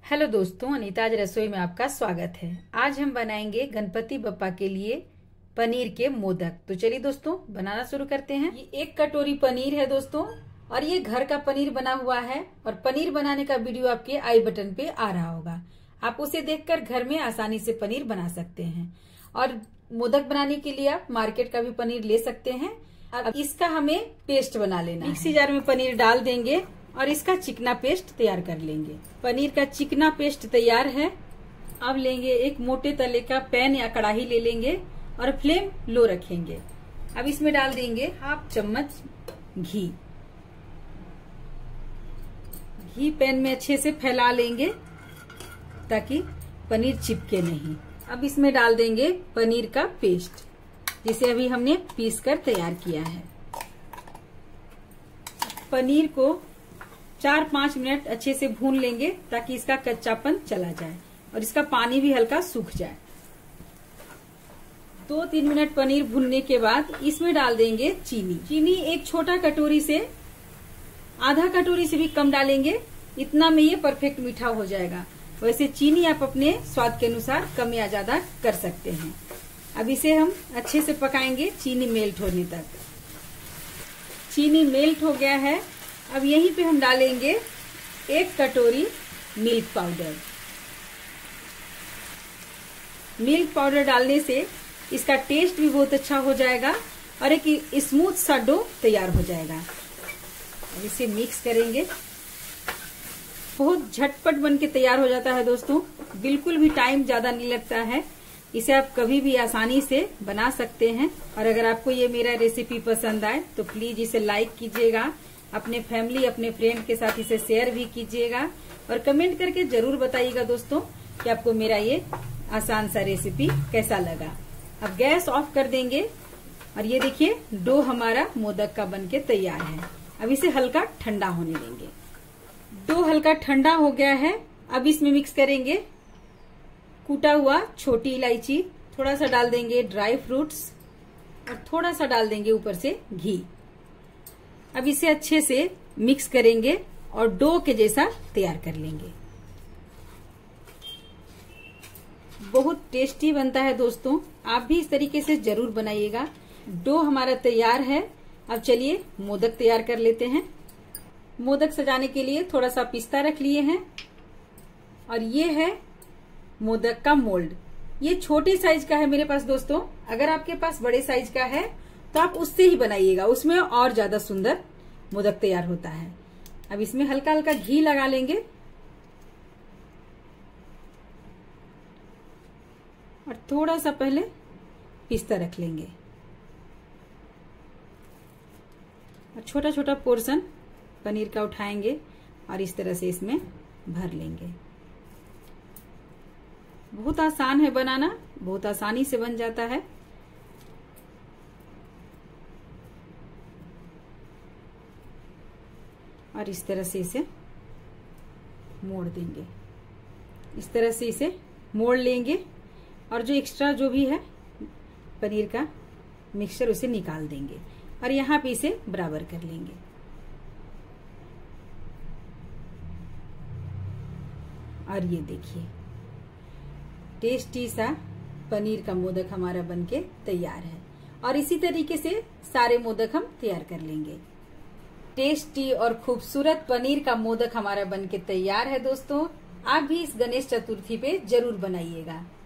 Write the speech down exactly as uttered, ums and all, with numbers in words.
Hello दोस्तों, अनीताज रसोई में आपका स्वागत है। आज हम बनाएंगे गणपति बप्पा के लिए पनीर के मोदक। तो चलिए दोस्तों बनाना शुरू करते हैं। ये एक कटोरी पनीर है दोस्तों, और ये घर का पनीर बना हुआ है। और पनीर बनाने का वीडियो आपके आई बटन पे आ रहा होगा, आप उसे देखकर घर में आसानी से पनीर बना सकते हैं। और मोदक बनाने के लिए आप मार्केट का भी पनीर ले सकते हैं। अब इसका हमें पेस्ट बना लेना है। मिक्सी जार में पनीर डाल देंगे और इसका चिकना पेस्ट तैयार कर लेंगे। पनीर का चिकना पेस्ट तैयार है। अब लेंगे एक मोटे तले का पैन या कढ़ाई ले लेंगे और फ्लेम लो रखेंगे। अब इसमें डाल देंगे हाफ चम्मच घी। घी पैन में अच्छे से फैला लेंगे ताकि पनीर चिपके नहीं। अब इसमें डाल देंगे पनीर का पेस्ट, जिसे अभी हमने पीस कर तैयार किया है। पनीर को चार पाँच मिनट अच्छे से भून लेंगे ताकि इसका कच्चापन चला जाए और इसका पानी भी हल्का सूख जाए। दो तीन मिनट पनीर भूनने के बाद इसमें डाल देंगे चीनी। चीनी एक छोटा कटोरी से आधा कटोरी से भी कम डालेंगे, इतना में ये परफेक्ट मीठा हो जाएगा। वैसे चीनी आप अपने स्वाद के अनुसार कम या ज्यादा कर सकते हैं। अब इसे हम अच्छे से पकाएंगे चीनी मेल्ट होने तक। चीनी मेल्ट हो गया है। अब यहीं पे हम डालेंगे एक कटोरी मिल्क पाउडर। मिल्क पाउडर डालने से इसका टेस्ट भी बहुत अच्छा हो जाएगा और एक स्मूथ सा डो तैयार हो जाएगा। अब इसे मिक्स करेंगे। बहुत झटपट बन के तैयार हो जाता है दोस्तों, बिल्कुल भी टाइम ज्यादा नहीं लगता है। इसे आप कभी भी आसानी से बना सकते हैं। और अगर आपको ये मेरा रेसिपी पसंद आए तो प्लीज इसे लाइक कीजिएगा, अपने फैमिली अपने फ्रेंड के साथ इसे शेयर भी कीजिएगा और कमेंट करके जरूर बताइएगा दोस्तों कि आपको मेरा ये आसान सा रेसिपी कैसा लगा। अब गैस ऑफ कर देंगे और ये देखिए डो हमारा मोदक का बनके तैयार है। अब इसे हल्का ठंडा होने देंगे। डो हल्का ठंडा हो गया है। अब इसमें मिक्स करेंगे कूटा हुआ छोटी इलायची, थोड़ा सा डाल देंगे ड्राई फ्रूट्स और थोड़ा सा डाल देंगे ऊपर से घी। अब इसे अच्छे से मिक्स करेंगे और डो के जैसा तैयार कर लेंगे। बहुत टेस्टी बनता है दोस्तों, आप भी इस तरीके से जरूर बनाइएगा। डो हमारा तैयार है। अब चलिए मोदक तैयार कर लेते हैं। मोदक सजाने के लिए थोड़ा सा पिस्ता रख लिए हैं और ये है मोदक का मोल्ड। ये छोटे साइज का है मेरे पास दोस्तों। अगर आपके पास बड़े साइज का है तो आप उससे ही बनाइएगा, उसमें और ज्यादा सुंदर मोदक तैयार होता है। अब इसमें हल्का हल्का घी लगा लेंगे और थोड़ा सा पहले पिस्ता रख लेंगे और छोटा छोटा पोर्शन पनीर का उठाएंगे और इस तरह से इसमें भर लेंगे। बहुत आसान है बनाना, बहुत आसानी से बन जाता है। और इस तरह से इसे मोड़ देंगे। इस तरह से इसे मोड़ लेंगे और जो एक्स्ट्रा जो भी है पनीर का मिक्सचर उसे निकाल देंगे और यहाँ पे इसे बराबर कर लेंगे। और ये देखिए टेस्टी सा पनीर का मोदक हमारा बनके तैयार है। और इसी तरीके से सारे मोदक हम तैयार कर लेंगे। टेस्टी और खूबसूरत पनीर का मोदक हमारा बनके तैयार है दोस्तों। आप भी इस गणेश चतुर्थी पे जरूर बनाइएगा।